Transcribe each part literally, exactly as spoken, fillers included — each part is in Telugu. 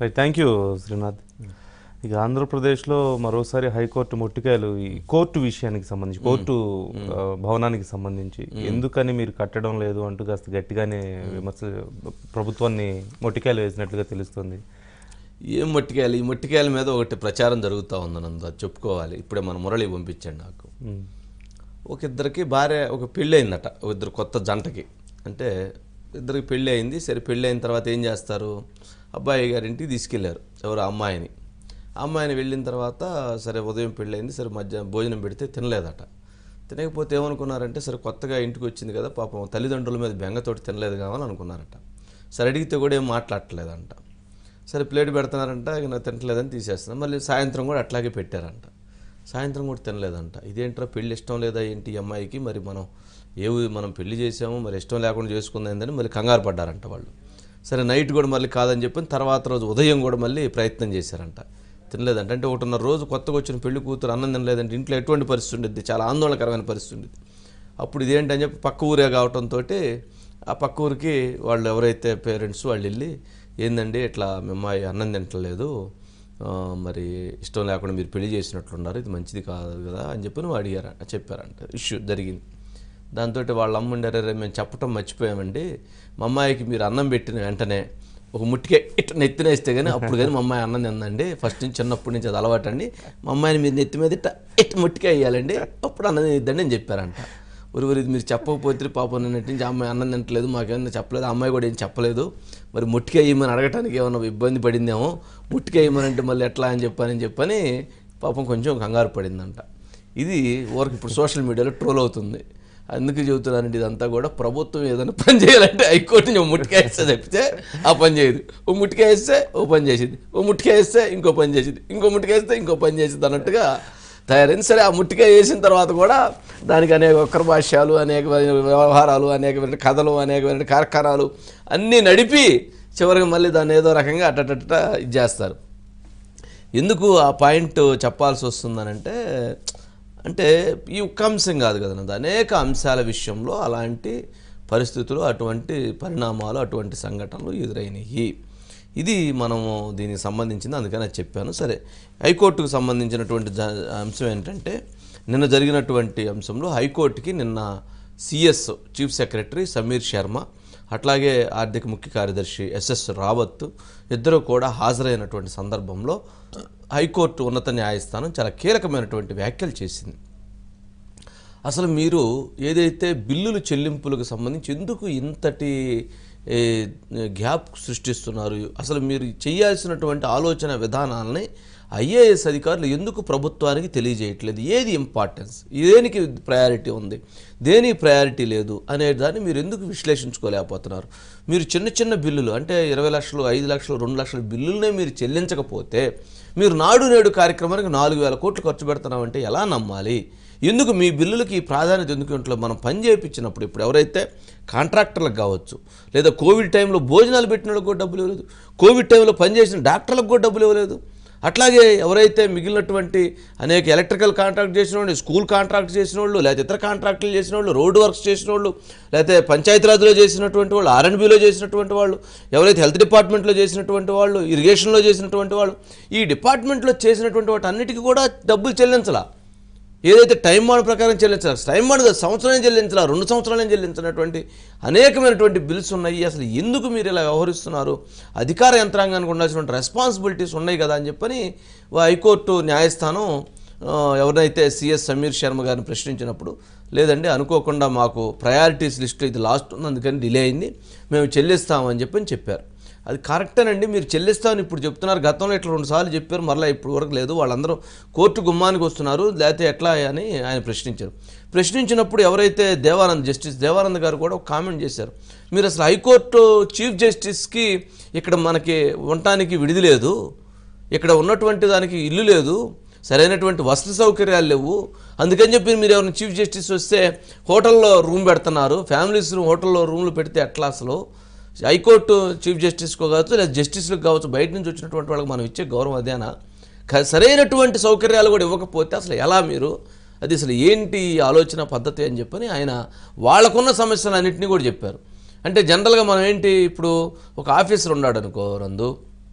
Right, thank you Srinath. ఇక ఆంధ్రప్రదేశ్లో మరోసారి హైకోర్టు మొట్టికాయలు ఈ కోర్టు విషయానికి సంబంధించి, కోర్టు భవనానికి సంబంధించి ఎందుకని మీరు కట్టడం లేదు అంటూ కాస్త గట్టిగానే విమర్శ ప్రభుత్వాన్ని మొట్టికాయలు వేసినట్లుగా తెలుస్తుంది. ఏం మొట్టికాయలు? ఈ మొట్టికాయల మీద ఒకటి ప్రచారం జరుగుతూ ఉందనందు, అది చెప్పుకోవాలి. ఇప్పుడే మన మురళి పంపించండి నాకు. ఒక ఇద్దరికి భార్య, ఒక పెళ్ళి అయిందట, ఒక ఇద్దరు కొత్త జంటకి. అంటే ఇద్దరికి పెళ్ళి అయింది. సరే, పెళ్ళి అయిన తర్వాత ఏం చేస్తారు, అబ్బాయి గారింటికి తీసుకెళ్లారు ఎవరు అమ్మాయిని. అమ్మాయిని వెళ్ళిన తర్వాత సరే ఉదయం పెళ్ళి అయింది, సరే మధ్యాహ్నం భోజనం పెడితే తినలేదట. తినకపోతే ఏమనుకున్నారంటే, సరే కొత్తగా ఇంటికి వచ్చింది కదా పాపం, తల్లిదండ్రుల మీద బెంగతోటి తినలేదు కావాలని అనుకున్నారట. సరే అడిగితే కూడా ఏం మాట్లాడలేదంట. సరే ప్లేట్ పెడుతున్నారంట, ఇక నాకు తినట్లేదని తీసేస్తున్నారు. మళ్ళీ సాయంత్రం కూడా అట్లాగే పెట్టారంట. సాయంత్రం కూడా తినలేదంట. ఇదేంట్రా, పెళ్ళి ఇష్టం లేదా ఏంటి ఈ అమ్మాయికి, మరి మనం ఏ మనం పెళ్లి చేసాము, మరి ఇష్టం లేకుండా చేసుకుందని మళ్ళీ కంగారు పడ్డారంట వాళ్ళు. సరే నైట్ కూడా మళ్ళీ కాదని చెప్పి తర్వాత రోజు ఉదయం కూడా మళ్ళీ ప్రయత్నం చేశారంట. తినలేదంట. అంటే ఒకటిన్నర రోజు కొత్తగా వచ్చిన పెళ్లి కూతురు అన్నం తినలేదంటే ఇంట్లో ఎటువంటి పరిస్థితి ఉండేది, చాలా ఆందోళనకరమైన పరిస్థితి ఉండేది. అప్పుడు ఇదేంటని చెప్పి పక్క ఊరే కావడంతో ఆ పక్క ఊరికి వాళ్ళు ఎవరైతే పేరెంట్స్ వాళ్ళు వెళ్ళి, ఏందండి ఇట్లా మీ అమ్మాయి అన్నం తింటలేదు, మరి ఇష్టం లేకుండా మీరు పెళ్లి చేసినట్లున్నారు, ఇది మంచిది కాదు కదా అని చెప్పి నువ్వు అడిగారు చెప్పారంట. ఇష్యూ జరిగింది. దాంతో వాళ్ళ అమ్మ ఉండారే, మేము చెప్పటం మర్చిపోయామండి, మా అమ్మాయికి మీరు అన్నం పెట్టిన వెంటనే ఒక ముట్టికే ఇట్లా నెత్తినేస్తే కానీ అప్పుడు కానీ మా అమ్మాయి అన్నం తిందండి, ఫస్ట్ నుంచి చిన్నప్పటి నుంచి అది అలవాటు అండి, మా అమ్మాయిని మీరు నెత్తి మీద ఇట్ట ఇట్ట ముట్టికే వేయాలండి, అప్పుడు అన్నం తిద్దండి అని చెప్పారంట. ఊరి ఇది మీరు చెప్పకపోతే పాపం నిన్నటి అమ్మాయి అన్నం తింటలేదు, మాకేమన్నా చెప్పలేదు, అమ్మాయి కూడా ఏం చెప్పలేదు, మరి ముట్టికే వేయమని అడగటానికి ఏమన్నా ఇబ్బంది పడిందేమో, ముట్టికే వేయమని అంటే మళ్ళీ ఎట్లా అని చెప్పని చెప్పని పాపం కొంచెం కంగారు పడిందంట. ఇది ఊరికి ఇప్పుడు సోషల్ మీడియాలో ట్రోల్ అవుతుంది. అందుకు చెబుతున్నానండి, ఇదంతా కూడా ప్రభుత్వం ఏదైనా పని చేయాలంటే హైకోర్టుని ఓ ముట్టికాయ వేస్తే చెప్తే ఆ పని చేయదు, ఓ ముట్టికాయ వేస్తే ఓ పని చేసింది, ఓ ముట్టికాయ వేస్తే ఇంకో పని చేసింది, ఇంకో ముట్టికాయ వేస్తే ఇంకో పని చేసింది అన్నట్టుగా తయారైంది. సరే ఆ ముట్టికాయ వేసిన తర్వాత కూడా దానికి అనేక వక్ర భాష్యాలు, అనేకమైన వ్యవహారాలు, అనేకమైన కథలు, అనేకమైన కార్యక్రమాలు అన్నీ నడిపి చివరికి మళ్ళీ దాన్ని ఏదో రకంగా అట్టట ఇది చేస్తారు. ఎందుకు ఆ పాయింట్ చెప్పాల్సి వస్తుందనంటే, అంటే ఈ ఒక్క అంశం కాదు కదన్నది, అనేక అంశాల విషయంలో అలాంటి పరిస్థితులు, అటువంటి పరిణామాలు, అటువంటి సంఘటనలు ఎదురైనవి. ఇది మనము దీనికి సంబంధించింది, అందుకని అది చెప్పాను. సరే, హైకోర్టుకు సంబంధించినటువంటి అంశం ఏంటంటే, నిన్న జరిగినటువంటి అంశంలో హైకోర్టుకి నిన్న CS chief secretary Sameer Sharma, అట్లాగే ఆర్థిక ముఖ్య కార్యదర్శి ఎస్ఎస్ రావత్ ఇద్దరు కూడా హాజరైనటువంటి సందర్భంలో హైకోర్టు ఉన్నత న్యాయస్థానం చాలా కీలకమైనటువంటి వ్యాఖ్యలు చేసింది. అసలు మీరు ఏదైతే బిల్లులు చెల్లింపులకు సంబంధించి ఎందుకు ఇంతటి గ్యాప్ సృష్టిస్తున్నారు, అసలు మీరు చేయాల్సినటువంటి ఆలోచన విధానాలని ఐఏఎస్ అధికారులు ఎందుకు ప్రభుత్వానికి తెలియజేయట్లేదు, ఏది ఇంపార్టెన్స్, దేనికి ప్రయారిటీ ఉంది, దేనికి ప్రయారిటీ లేదు అనే దాన్ని మీరు ఎందుకు విశ్లేషించుకోలేకపోతున్నారు. మీరు చిన్న చిన్న బిల్లులు అంటే ఇరవై లక్షలు, ఐదు లక్షలు, రెండు లక్షల బిల్లులనే మీరు చెల్లించకపోతే మీరు నాడు నేడు కార్యక్రమానికి నాలుగు వేల కోట్లు ఖర్చు పెడుతున్నామంటే ఎలా నమ్మాలి? ఎందుకు మీ బిల్లులకి ప్రాధాన్యత ఎందుకు ఇంట్లో మనం పని చేయించినప్పుడు, ఇప్పుడు ఎవరైతే కాంట్రాక్టర్లకు కావచ్చు, లేదా కోవిడ్ టైంలో భోజనాలు పెట్టిన వాళ్ళకి కూడా డబ్బులు ఇవ్వలేదు, కోవిడ్ టైంలో పనిచేసిన డాక్టర్లకు కూడా డబ్బులు ఇవ్వలేదు, అట్లాగే ఎవరైతే మిగిలినటువంటి అనేక ఎలక్ట్రికల్ కాంట్రాక్ట్ చేసిన వాళ్ళు, స్కూల్ కాంట్రాక్ట్ చేసిన వాళ్ళు, లేకపోతే ఇతర కాంట్రాక్టులు చేసిన వాళ్ళు, రోడ్డు వర్క్స్ చేసిన వాళ్ళు, లేకపోతే పంచాయతీరాజ్లో చేసినటువంటి వాళ్ళు, ఆర్ఎండ్బీలో చేసినటువంటి వాళ్ళు, ఎవరైతే హెల్త్ డిపార్ట్మెంట్లో చేసినటువంటి వాళ్ళు, ఇరిగేషన్లో చేసినటువంటి వాళ్ళు, ఈ డిపార్ట్మెంట్లో చేసినటువంటి వాటి అన్నిటికీ కూడా డబ్బులు చెల్లించాలా. ఏదైతే టైం బాండ్ ప్రకారం చెల్లించాలి, టైం బాండ్ సంవత్సరాలు చెల్లించాలా, రెండు సంవత్సరాలు చెల్లించినటువంటి అనేకమైనటువంటి బిల్స్ ఉన్నాయి. అసలు ఎందుకు మీరు ఇలా వ్యవహరిస్తున్నారు, అధికార యంత్రాంగానికి ఉండాల్సినటువంటి రెస్పాన్సిబిలిటీస్ ఉన్నాయి కదా అని చెప్పని హైకోర్టు న్యాయస్థానం ఎవరైతే సిఎస్ సమీర్ శర్మ గారిని ప్రశ్నించినప్పుడు, లేదండి అనుకోకుండా మాకు ప్రయారిటీస్ లిస్ట్లో ఇది లాస్ట్ ఉంది, అందుకని డిలే అయింది, మేము చెల్లిస్తామని చెప్పని చెప్పారు. అది కరెక్టేనండి, మీరు చెల్లిస్తామని ఇప్పుడు చెప్తున్నారు, గతంలో ఇట్లా రెండు సార్లు చెప్పారు, మరలా ఇప్పుడు వరకు లేదు, వాళ్ళందరూ కోర్టు గుమ్మానికి వస్తున్నారు, లేకపోతే ఎట్లా అని ఆయన ప్రశ్నించారు. ప్రశ్నించినప్పుడు ఎవరైతే దేవానంద్ జస్టిస్ దేవానంద్ గారు కూడా ఒక కామెంట్ చేశారు, మీరు అసలు హైకోర్టు చీఫ్ జస్టిస్కి ఇక్కడ మనకి ఉండటానికి విడిది లేదు, ఇక్కడ ఉన్నటువంటి దానికి ఇల్లు లేదు, సరైనటువంటి వసతి సౌకర్యాలు లేవు, అందుకని చెప్పి మీరు ఎవరైనా చీఫ్ జస్టిస్ వస్తే హోటల్లో రూమ్ పెడుతున్నారు, ఫ్యామిలీస్ హోటల్లో రూమ్లు పెడితే ఎట్లా, అసలు హైకోర్టు చీఫ్ జస్టిస్కో కావచ్చు లేదా జస్టిస్లకు కావచ్చు, బయట నుంచి వచ్చినటువంటి వాళ్ళకి మనం ఇచ్చే గౌరవం అదేనా, సరైనటువంటి సౌకర్యాలు కూడా ఇవ్వకపోతే అసలు ఎలా మీరు, అది అసలు ఏంటి ఆలోచన పద్ధతి అని చెప్పని ఆయన వాళ్ళకున్న సమస్యలు అన్నింటినీ కూడా చెప్పారు. అంటే జనరల్గా మనం ఏంటి, ఇప్పుడు ఒక ఆఫీసర్ ఉన్నాడు అనుకో రందు,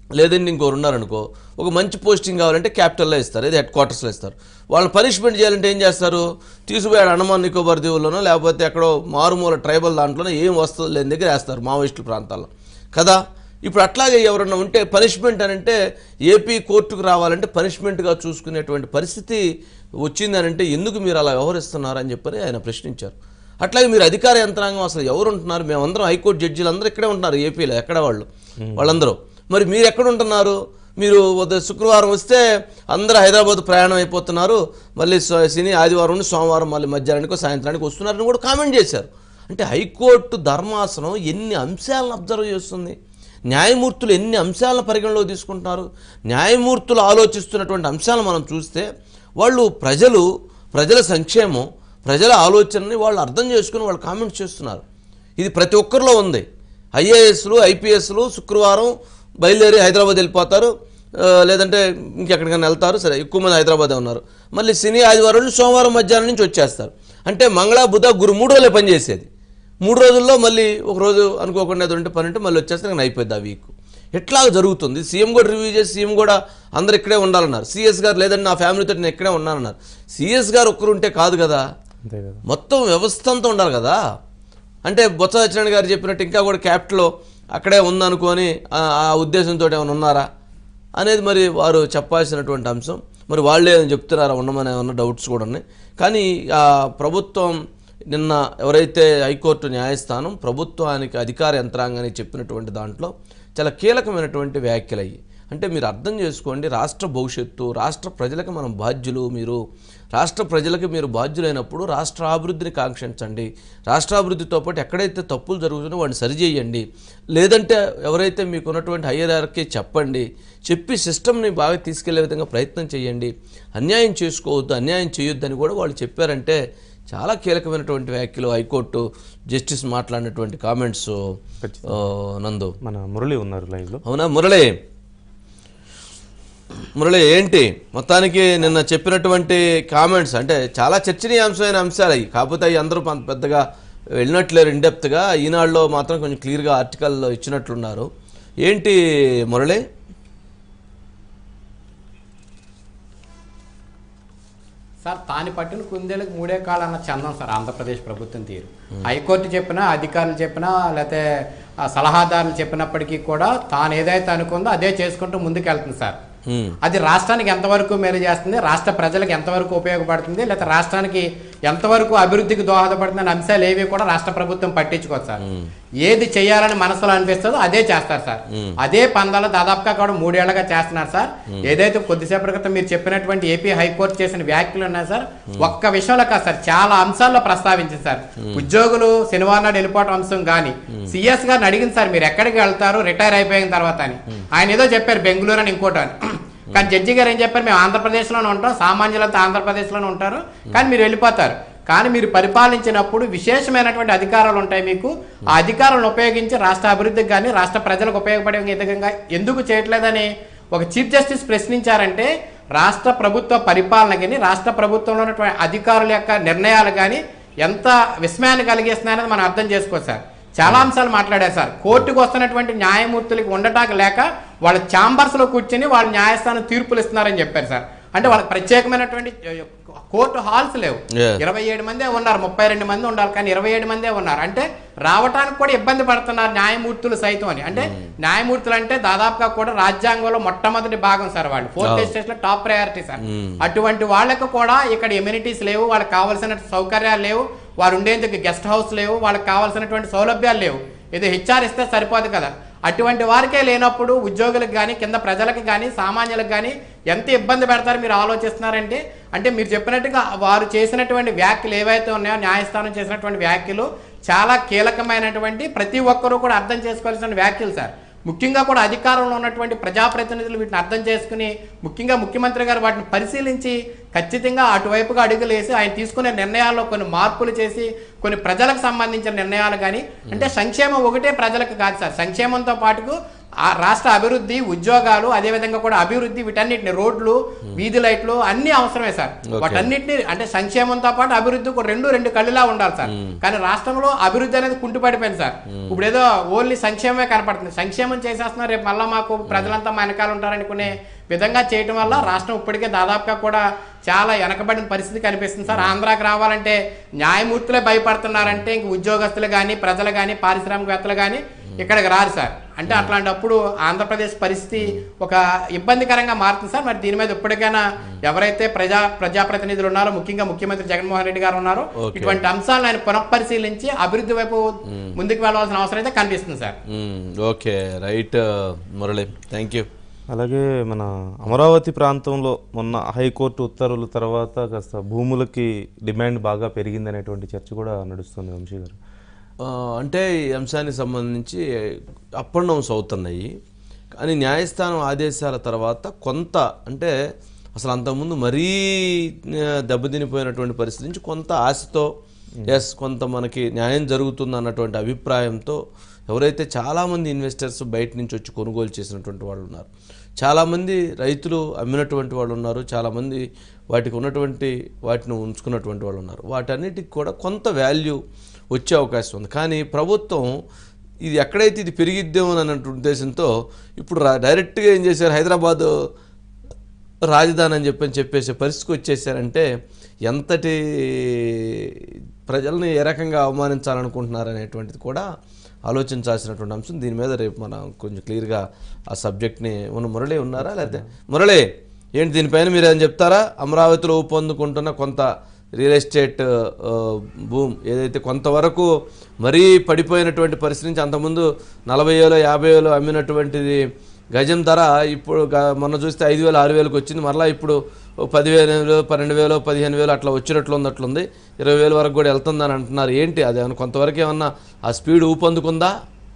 లేదండి ఇంకోరు ఉన్నారనుకో, ఒక మంచి పోస్టింగ్ కావాలంటే క్యాపిటల్లో ఇస్తారు, ఇది హెడ్ క్వార్టర్స్లో ఇస్తారు. వాళ్ళని పనిష్మెంట్ చేయాలంటే ఏం చేస్తారు, తీసుకుపోయాడు అండమాన్ నికోబార్ దీవుల్లోనో లేకపోతే ఎక్కడో మారుమూల ట్రైబల్ దాంట్లోనో ఏం వస్తుంది లేని దగ్గర వేస్తారు మావోయిస్టుల ప్రాంతాల్లో కదా. ఇప్పుడు అట్లాగే ఎవరన్నా ఉంటే పనిష్మెంట్ అని అంటే ఏపీ కోర్టుకు రావాలంటే పనిష్మెంట్గా చూసుకునేటువంటి పరిస్థితి వచ్చిందనంటే ఎందుకు మీరు అలా వ్యవహరిస్తున్నారు అని చెప్పని ఆయన ప్రశ్నించారు. అట్లాగే మీరు అధికార యంత్రాంగం అసలు ఎవరు ఉంటున్నారు, మేమందరం హైకోర్టు జడ్జీలు అందరూ ఇక్కడే ఉంటున్నారు ఏపీలో, ఎక్కడ వాళ్ళు వాళ్ళందరూ, మరి మీరు ఎక్కడ ఉంటున్నారు, మీరు శుక్రవారం వస్తే అందరూ హైదరాబాద్ ప్రయాణం అయిపోతున్నారు, మళ్ళీ శని ఆదివారం నుండి సోమవారం మళ్ళీ మధ్యాహ్నానికి సాయంత్రానికి వస్తున్నారని కూడా కామెంట్ చేశారు. అంటే హైకోర్టు ధర్మాసనం ఎన్ని అంశాలను అబ్జర్వ్ చేస్తుంది, న్యాయమూర్తులు ఎన్ని అంశాలను పరిగణలో తీసుకుంటున్నారు, న్యాయమూర్తులు ఆలోచిస్తున్నటువంటి అంశాలను మనం చూస్తే వాళ్ళు ప్రజలు ప్రజల సంక్షేమం ప్రజల ఆలోచనని వాళ్ళు అర్థం చేసుకుని వాళ్ళు కామెంట్స్ చేస్తున్నారు. ఇది ప్రతి ఒక్కరిలో ఉంది. ఐఏఎస్లు ఐపీఎస్లు శుక్రవారం బయలుదేరి హైదరాబాద్ వెళ్ళిపోతారు, లేదంటే ఇంకెక్కడికైనా వెళ్తారు, సరే ఎక్కువ మంది హైదరాబాదే ఉన్నారు, మళ్ళీ శని ఆదివారం సోమవారం మధ్యాహ్నం నుంచి వచ్చేస్తారు. అంటే మంగళ బుధ గురు మూడు రోజులే పనిచేసేది, మూడు రోజుల్లో మళ్ళీ ఒక రోజు అనుకోకుండా ఏదో ఉంటే పని ఉంటే మళ్ళీ వచ్చేస్తే నేను అయిపోద్ది ఆ వీక్. ఎట్లా జరుగుతుంది, సీఎం కూడా రివ్యూ చేసి సీఎం కూడా అందరు ఇక్కడే ఉండాలన్నారు, సిఎస్ గారు లేదంటే నా ఫ్యామిలీతో నేను ఇక్కడే ఉన్నానన్నారు. సిఎస్ గారు ఒక్కరు ఉంటే కాదు కదా, మొత్తం వ్యవస్థ అంతా ఉండాలి కదా. అంటే బొత్స సత్యనారాయణ గారు చెప్పినట్టు ఇంకా కూడా క్యాపిటల్లో అక్కడే ఉందనుకొని ఆ ఉద్దేశంతో ఏమైనా ఉన్నారా అనేది మరి వారు చెప్పాల్సినటువంటి అంశం. మరి వాళ్ళే చెప్తున్నారా ఉండమని ఏమన్నా డౌట్స్ కూడా ఉన్నాయి. కానీ ఆ ప్రభుత్వం నిన్న ఎవరైతే హైకోర్టు న్యాయస్థానం ప్రభుత్వానికి అధికార యంత్రాంగానికి చెప్పినటువంటి దాంట్లో చాలా కీలకమైనటువంటి వ్యాఖ్యలు అయ్యి, అంటే మీరు అర్థం చేసుకోండి, రాష్ట్ర భవిష్యత్తు రాష్ట్ర ప్రజలకు మనం బాధ్యులు, మీరు రాష్ట్ర ప్రజలకు మీరు బాధ్యులైనప్పుడు రాష్ట్ర అభివృద్ధిని కాంక్షించండి, రాష్ట్రాభివృద్ధితో పాటు ఎక్కడైతే తప్పులు జరుగుతున్నాయో వాడిని సరిచేయండి, లేదంటే ఎవరైతే మీకు ఉన్నటువంటి హైయరార్కీ చెప్పండి, చెప్పి సిస్టమ్ని బాగా తీసుకెళ్లే విధంగా ప్రయత్నం చేయండి, అన్యాయం చేసుకోవద్దు, అన్యాయం చేయొద్దు అని కూడా వాళ్ళు చెప్పారంటే చాలా కీలకమైనటువంటి వ్యాఖ్యలు హైకోర్టు జస్టిస్ మాట్లాడినటువంటి కామెంట్స్. నందు మన మురళి ఉన్నారు లైవ్లో. అవునా మురళి, మురళి ఏంటి మొత్తానికి నిన్న చెప్పినటువంటి కామెంట్స్ అంటే చాలా చర్చనీయాంశమైన అంశాలు అవి, కాకపోతే అవి అందరూ పెద్దగా వెళ్ళినట్లేరు ఇన్డెప్త్గా. ఈనాడులో మాత్రం కొంచెం క్లియర్గా ఆర్టికల్లో ఇచ్చినట్లున్నారు. ఏంటి మురళి? సార్ తాని పట్టిన కుందేలకు మూడే కాళ్ళు అన్న చందం సార్ ఆంధ్రప్రదేశ్ ప్రభుత్వం తీరు. హైకోర్టు చెప్పినా అధికారులు చెప్పినా లేకపోతే సలహాదారులు చెప్పినప్పటికీ కూడా తాను ఏదైతే అనుకుందో అదే చేసుకుంటూ ముందుకు వెళ్తుంది సార్. అది రాష్ట్రానికి ఎంతవరకు మేలు చేస్తుంది, రాష్ట్ర ప్రజలకు ఎంతవరకు ఉపయోగపడుతుంది, లేకపోతే రాష్ట్రానికి ఎంతవరకు అభివృద్ధికి దోహదపడుతుంది అనే అంశాలు ఏవి కూడా రాష్ట్ర ప్రభుత్వం పట్టించుకోదు సార్. ఏది చేయాలని మనసులో అనిపిస్తుందో అదే చేస్తారు సార్. అదే పందాలు దాదాపుగా కూడా మూడేళ్లుగా చేస్తున్నారు సార్. ఏదైతే కొద్దిసేపటి క్రితం మీరు చెప్పినటువంటి ఏపీ హైకోర్టు చేసిన వ్యాఖ్యలు ఉన్నాయి సార్, ఒక్క విషయంలో కాదు సార్ చాలా అంశాల్లో ప్రస్తావించింది సార్. ఉద్యోగులు శనివారం నాడు వెళ్ళిపోవడం అంశం కానీ సిఎస్ గారిని అడిగింది సార్ మీరు ఎక్కడికి వెళ్తారు రిటైర్ అయిపోయిన తర్వాత అని. ఆయన ఏదో చెప్పారు బెంగళూరు అని ఇంకోటి అని. కానీ జడ్జి గారు ఏం చెప్పారు, మేము ఆంధ్రప్రదేశ్లోనే ఉంటాం, సామాన్యులంతా ఆంధ్రప్రదేశ్లోనే ఉంటారు, కానీ మీరు వెళ్ళిపోతారు. కానీ మీరు పరిపాలించినప్పుడు విశేషమైనటువంటి అధికారాలు ఉంటాయి మీకు, ఆ అధికారాలను ఉపయోగించి రాష్ట్ర అభివృద్ధికి కానీ రాష్ట్ర ప్రజలకు ఉపయోగపడే విధంగా ఎందుకు చేయట్లేదని ఒక చీఫ్ జస్టిస్ ప్రశ్నించారంటే రాష్ట్ర ప్రభుత్వ పరిపాలన కానీ రాష్ట్ర ప్రభుత్వంలో ఉన్నటువంటి అధికారుల యొక్క నిర్ణయాలు కానీ ఎంత విస్మయాన్ని కలిగిస్తున్నాయని మనం అర్థం చేసుకోవచ్చు సార్. చాలా అంశాలు మాట్లాడారు సార్. కోర్టుకు వస్తున్నటువంటి న్యాయమూర్తులకి ఉండటానికి లేక వాళ్ళ ఛాంబర్స్లో కూర్చొని వాళ్ళ న్యాయస్థానం తీర్పులు ఇస్తున్నారని చెప్పారు సార్. అంటే వాళ్ళకి ప్రత్యేకమైనటువంటి కోర్టు హాల్స్ లేవు, ఇరవై ఏడు మందే ఉన్నారు, ముప్పై రెండు మంది ఉండాలి కానీ ఇరవై ఏడు మందే ఉన్నారు. అంటే రావటానికి కూడా ఇబ్బంది పడుతున్నారు న్యాయమూర్తులు సైతం అని. అంటే న్యాయమూర్తులు అంటే దాదాపుగా కూడా రాజ్యాంగంలో మొట్టమొదటి భాగం సార్, వాళ్ళు ఫోర్త్ ఎస్టేట్ లో టాప్ ప్రయారిటీ సార్. అటువంటి వాళ్ళకు కూడా ఇక్కడ ఎమ్యూనిటీస్ లేవు, వాళ్ళకి కావాల్సిన సౌకర్యాలు లేవు, వారు ఉండేందుకు గెస్ట్ హౌస్ లేవు, వాళ్ళకి కావాల్సినటువంటి సౌలభ్యాలు లేవు. ఇది హెచ్ఆర్ ఇస్తే సరిపోదు కదా. అటువంటి వారికే లేనప్పుడు ఉద్యోగులకు కానీ కింద ప్రజలకు కానీ సామాన్యులకు కానీ ఎంత ఇబ్బంది పెడతారు మీరు ఆలోచిస్తున్నారంటే. అంటే మీరు చెప్పినట్టుగా వారు చేసినటువంటి వ్యాఖ్యలు ఏవైతే ఉన్నాయో న్యాయస్థానం చేసినటువంటి వ్యాఖ్యలు చాలా కీలకమైనటువంటి ప్రతి ఒక్కరూ కూడా అర్థం చేసుకోవాల్సిన వ్యాఖ్యలు సార్. ముఖ్యంగా కూడా అధికారంలో ఉన్నటువంటి ప్రజాప్రతినిధులు వీటిని అర్థం చేసుకుని ముఖ్యంగా ముఖ్యమంత్రి గారు వాటిని పరిశీలించి ఖచ్చితంగా అటువైపుగా అడుగులేసి ఆయన తీసుకునే నిర్ణయాల్లో కొన్ని మార్పులు చేసి కొన్ని ప్రజలకు సంబంధించిన నిర్ణయాలు కానీ, అంటే సంక్షేమం ఒకటే ప్రజలకు కాదు సార్, సంక్షేమంతో పాటుకు ఆ రాష్ట్ర అభివృద్ధి, ఉద్యోగాలు, అదేవిధంగా కూడా అభివృద్ధి, వీటన్నిటిని రోడ్లు, వీధి లైట్లు అన్ని అవసరమే సార్. వాటన్నిటిని అంటే సంక్షేమంతో పాటు అభివృద్ధి కూడా రెండు రెండు కళ్ళులా ఉండాలి సార్. కానీ రాష్ట్రంలో అభివృద్ధి అనేది కుంటుపడిపోయింది సార్. ఇప్పుడు ఏదో ఓన్లీ సంక్షేమమే కనపడుతుంది. సంక్షేమం చేసేస్తున్నారు, రేపు మళ్ళీ మాకు ప్రజలంతా మా వెనకాల ఉంటారనుకునే విధంగా చేయటం వల్ల రాష్ట్రం ఇప్పటికే దాదాపుగా కూడా చాలా వెనకబడిన పరిస్థితి కనిపిస్తుంది సార్. ఆంధ్రాకి రావాలంటే న్యాయమూర్తులే భయపడుతున్నారంటే ఇంక ఉద్యోగస్తులు కానీ, ప్రజలు కానీ, పారిశ్రామికవేత్తలు కానీ ఇక్కడికి రారు సార్. అంటే అట్లాంటప్పుడు ఆంధ్రప్రదేశ్ పరిస్థితి ఒక ఇబ్బందికరంగా మారుతుంది సార్. మరి దీని మీద ఇప్పటికైనా ఎవరైతే ప్రజా ప్రజాప్రతినిధులు ఉన్నారో, ముఖ్యంగా ముఖ్యమంత్రి జగన్మోహన్ రెడ్డి గారు ఉన్నారో, ఇటువంటి అంశాలను ఆయన పునఃపరిశీలించి అభివృద్ధి వైపు ముందుకు వెళ్ళాల్సిన అవసరం అయితే కనిపిస్తుంది sir. Okay, right Murali, thank you. అలాగే మన అమరావతి ప్రాంతంలో మొన్న హైకోర్టు ఉత్తర్వుల తర్వాత కాస్త భూములకి డిమాండ్ బాగా పెరిగింది అనేటువంటి చర్చ కూడా నడుస్తుంది వంశీ గారు. అంటే ఈ అంశానికి సంబంధించి అప్ అండ్ డౌన్స్ అవుతున్నాయి. కానీ న్యాయస్థానం ఆదేశాల తర్వాత కొంత అంటే అసలు అంతకుముందు మరీ దెబ్బతినిపోయినటువంటి పరిస్థితి నుంచి కొంత ఆశతో ఎస్ కొంత మనకి న్యాయం జరుగుతుంది అన్నటువంటి అభిప్రాయంతో ఎవరైతే చాలామంది ఇన్వెస్టర్స్ బయట నుంచి వచ్చి కొనుగోలు చేసినటువంటి వాళ్ళు ఉన్నారు, చాలామంది రైతులు అమ్మినటువంటి వాళ్ళు ఉన్నారు, చాలామంది వాటికి ఉన్నటువంటి వాటిని ఉంచుకున్నటువంటి వాళ్ళు ఉన్నారు. వాటన్నిటికి కూడా కొంత వాల్యూ వచ్చే అవకాశం ఉంది. కానీ ప్రభుత్వం ఇది ఎక్కడైతే ఇది పెరిగిద్దేమో అన్నటువంటి ఉద్దేశంతో ఇప్పుడు డైరెక్ట్గా ఏం చేశారు, హైదరాబాదు రాజధాని అని చెప్పని చెప్పేసే పరిస్థితికి వచ్చేసారంటే ఎంతటి ప్రజల్ని ఏ రకంగా అవమానించాలనుకుంటున్నారు అనేటువంటిది కూడా ఆలోచించాల్సినటువంటి అంశం. దీని మీద రేపు మనం కొంచెం క్లియర్గా ఆ సబ్జెక్ట్ని ఉన్న మురళి ఉన్నారా లేకపోతే మురళి ఏంటి దీనిపైన మీరు ఏం చెప్తారా? అమరావతిలో ఊపందుకుంటున్న కొంత రియల్ ఎస్టేట్ భూమ్ ఏదైతే కొంతవరకు మరీ పడిపోయినటువంటి పరిస్థితి నుంచి అంతకుముందు నలభై వేలు యాభై వేలు అమ్మినటువంటిది గజం ధర ఇప్పుడు మొన్న చూస్తే ఐదు వేలు ఆరు వేలకు వచ్చింది, మరలా ఇప్పుడు పదివేలు వేలు పన్నెండు వేలు పదిహేను వేలు అట్లా వచ్చినట్లు ఉంది, అట్లుంది ఇరవై వేల వరకు కూడా వెళ్తుందని అంటున్నారు. ఏంటి అది ఏమన్నా కొంతవరకు ఏమన్నా ఆ స్పీడ్ ఊపందుకుందా?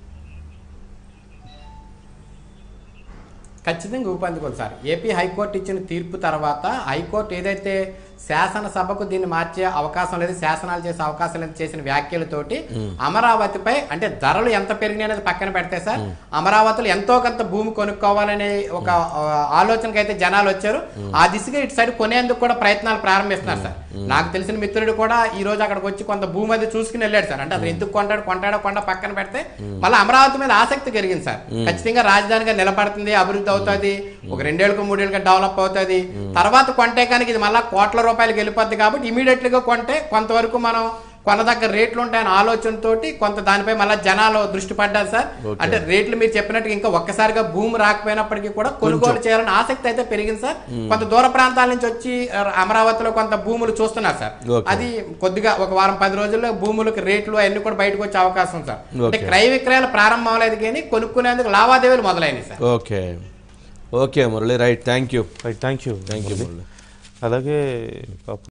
ఖచ్చితంగా ఊపందుకోండి సార్. ఏపీ హైకోర్టు ఇచ్చిన తీర్పు తర్వాత హైకోర్టు ఏదైతే శాసనసభకు దీన్ని మార్చే అవకాశం లేదు, శాసనాలు చేసే అవకాశం లేదు చేసిన వ్యాఖ్యలతోటి అమరావతిపై అంటే ధరలు ఎంత పెరిగినాయి అనేది పక్కన పెడితే సార్, అమరావతిలో ఎంతో కొంత భూమి కొనుక్కోవాలనే ఒక ఆలోచనకి అయితే జనాలు వచ్చారు. ఆ దిశగా ఇటు సైడ్ కొనేందుకు కూడా ప్రయత్నాలు ప్రారంభిస్తున్నారు సార్. నాకు తెలిసిన మిత్రుడు కూడా ఈ రోజు అక్కడికి వచ్చి కొంత భూమి అది చూసుకుని వెళ్ళాడు సార్. అంటే అది ఎందుకు కొంటాడు కొంటాడో కొండ పక్కన పెడితే మళ్ళీ అమరావతి మీద ఆసక్తి కలిగింది సార్. ఖచ్చితంగా రాజధానిగా నిలబడుతుంది, అభివృద్ధి అవుతుంది, ఒక రెండేళ్ళకు మూడేళ్ళకి డెవలప్ అవుతుంది, తర్వాత కొంటే కానీ ఇది మళ్ళీ కోట్ల రూపాయలకి వెళ్ళిపోద్ది. కాబట్టి ఇమీడియట్ గా కొంటే కొంతవరకు మనం కొనదగ్గ రేట్లు ఉంటాయని ఆలోచనతోటి కొంత దానిపై మళ్ళీ జనాలు దృష్టి పడ్డారు సార్. అంటే రేట్లు మీరు చెప్పినట్టుగా ఇంకా ఒక్కసారిగా భూమి రాకపోయినప్పటికీ కూడా కొనుగోలు చేయాలని ఆసక్తి అయితే పెరిగింది సార్. కొంత దూర ప్రాంతాల నుంచి వచ్చి అమరావతిలో కొంత భూములు చూస్తున్నారు సార్. అది కొద్దిగా ఒక వారం పది రోజుల్లో భూములకు రేట్లు అవన్నీ కూడా బయటకు వచ్చే అవకాశం సార్. అంటే క్రయ విక్రయాలు ప్రారంభం అవ్వలేదు కానీ కొనుక్కునేందుకు లావాదేవీలు మొదలైనవి sir. Okay okay Murali, right, thank you. Right, thank you thank you Murali. అలాగే